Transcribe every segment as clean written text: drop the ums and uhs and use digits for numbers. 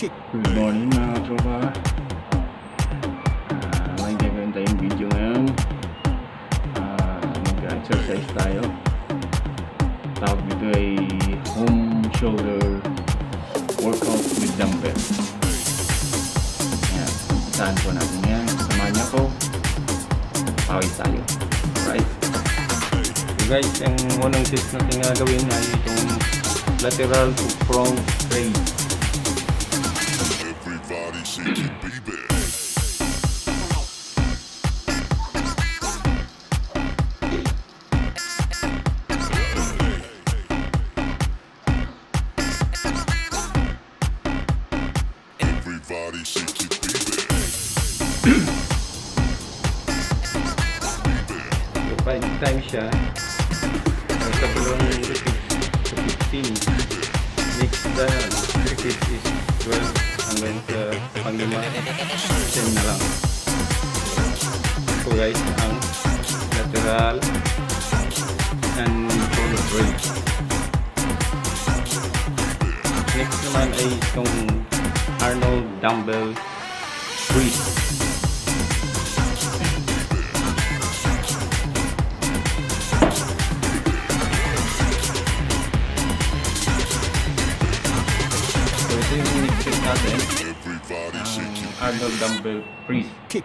Good morning mga tropa. May gagawin tayong video ngayon. Mag-exercise tayo. Tawag dito ay home shoulder workout with dumbbell. Ayan, umpisahan po natin yan. Samahan niyo ko. Pawis tayo. Alright. So guys, ang unang set natin gagawin ay itong lateral to front raise. Everybody shake it, baby. Everybody shake it, baby. So 5 times siya. Sa dalawang repeat sa 15. Next repeat is 12. Hanggang sa pang-5 10 na lang. So guys, ang lateral and front raise. Next naman ay itong Arnold dumbbell press. So ito yung next set natin. Arnold dumbbell press. Kick.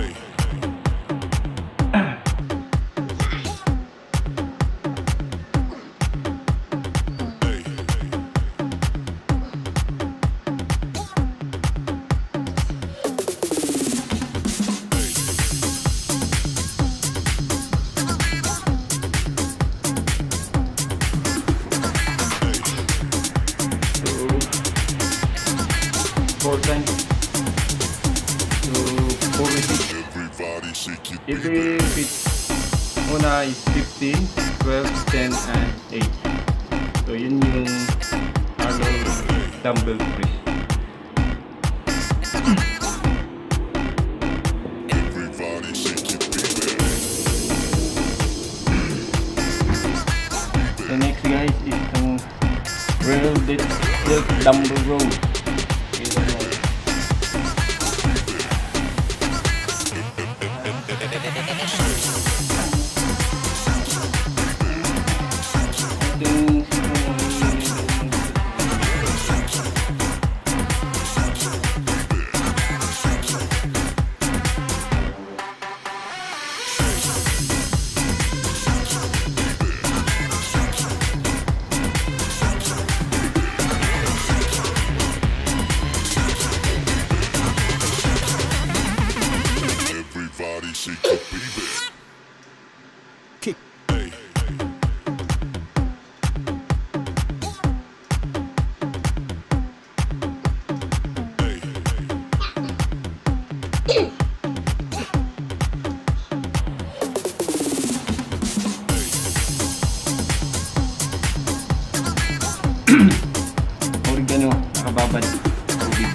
So 4 times. Every repeat una is 15, 12, 10, and 8. So yun yung Arnold dumbbell press. So next guys is itong real DELT dumbbell row. Everybody shake it, baby. Kick. Oregano, nakababad. Tubig.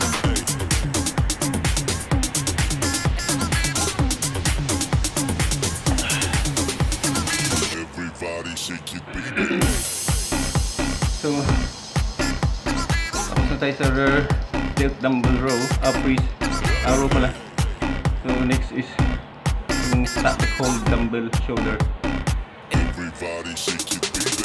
Everybody shake it, baby. So, tapos na tayo sa rear DELT dumbbell row, press, row pala. So next is yung static hold dumbbell shoulder. Everybody shake it, baby.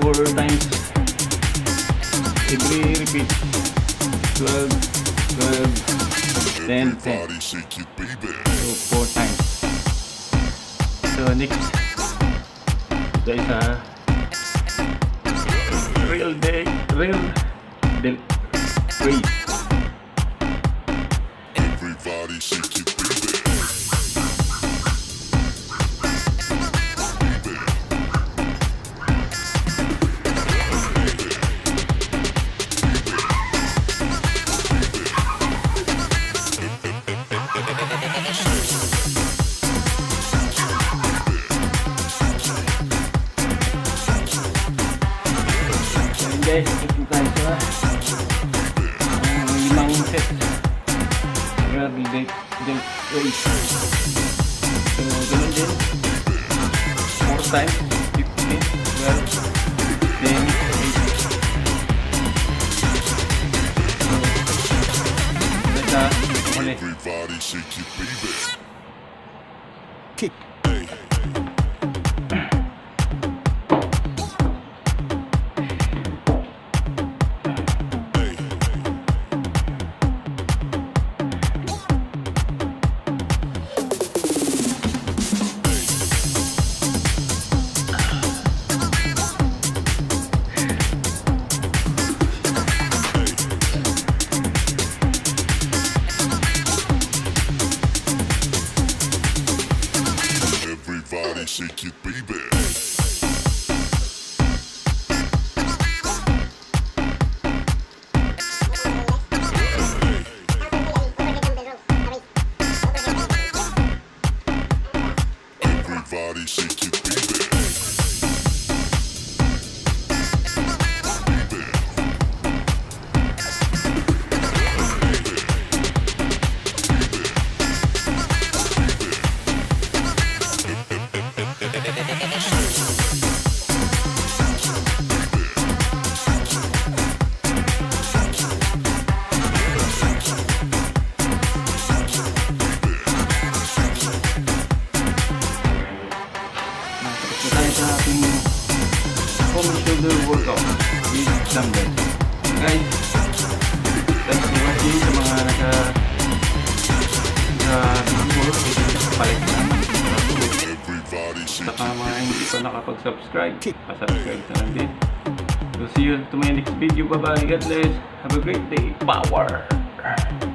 4 times every repeat. 12, 12, 10, 10. Everybody shake your baby. So 4 times. So next, ito isa real DELT raise. Everybody shake your baby. Guys, ito tayo sa limang set real DELT raise. So ganun din 4 times 15, 12, 10, 8. So ganda ulit. Everybody shake your baby. Kick. Everybody shake your baby. Everybody shake your baby. Tayo sa ating home shoulder workout with dumbbell. Guys, thanks for watching. Sa mga naka-video, palit na. Everybody shake Saka mga hindi pa nakapag-subscribe, pa-subscribe na lang din. So see you to my next video. Bye bye. God bless. Have a great day. Power!